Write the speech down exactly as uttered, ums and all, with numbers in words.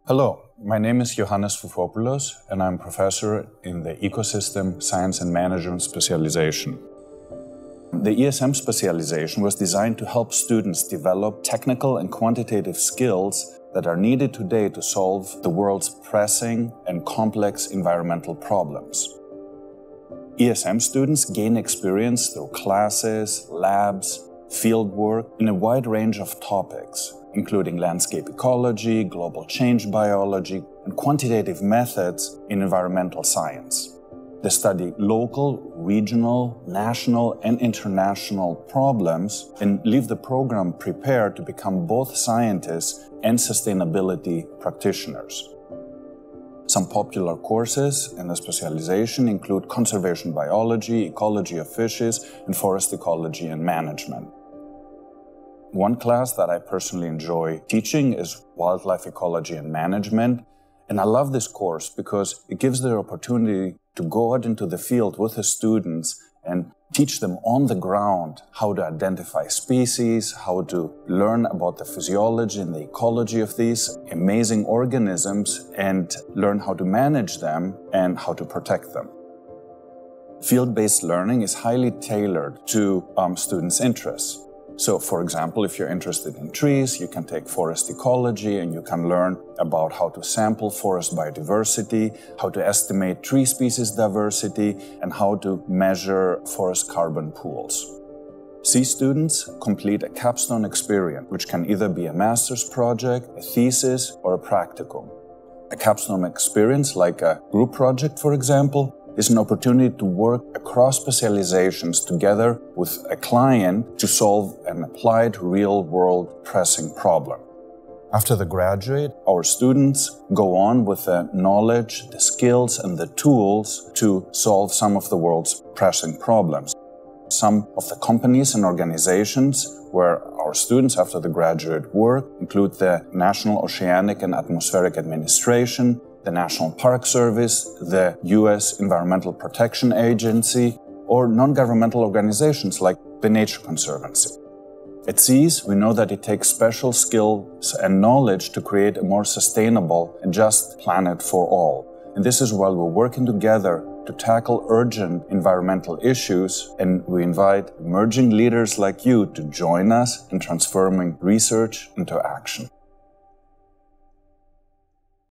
Hello, my name is Johannes Foufopoulos and I'm professor in the Ecosystem Science and Management specialization. The E S M specialization was designed to help students develop technical and quantitative skills that are needed today to solve the world's pressing and complex environmental problems. E S M students gain experience through classes, labs, fieldwork in a wide range of topics, including landscape ecology, global change biology, and quantitative methods in environmental science. They study local, regional, national, and international problems and leave the program prepared to become both scientists and sustainability practitioners. Some popular courses in the specialization include conservation biology, ecology of fishes, and forest ecology and management. One class that I personally enjoy teaching is wildlife ecology and management, and I love this course because it gives the opportunity to go out into the field with the students and teach them on the ground how to identify species, how to learn about the physiology and the ecology of these amazing organisms, and learn how to manage them and how to protect them. Field-based learning is highly tailored to um, students' interests. So, for example, if you're interested in trees, you can take forest ecology and you can learn about how to sample forest biodiversity, how to estimate tree species diversity, and how to measure forest carbon pools. C students complete a capstone experience, which can either be a master's project, a thesis, or a practicum. A capstone experience, like a group project, for example, is an opportunity to work across specializations together with a client to solve an applied real-world pressing problem. After they graduate, our students go on with the knowledge, the skills, and the tools to solve some of the world's pressing problems. Some of the companies and organizations where our students after the graduate work include the National Oceanic and Atmospheric Administration, the National Park Service, the U S Environmental Protection Agency, or non-governmental organizations like the Nature Conservancy. At C E S, we know that it takes special skills and knowledge to create a more sustainable and just planet for all. And this is while we're working together to tackle urgent environmental issues, and we invite emerging leaders like you to join us in transforming research into action.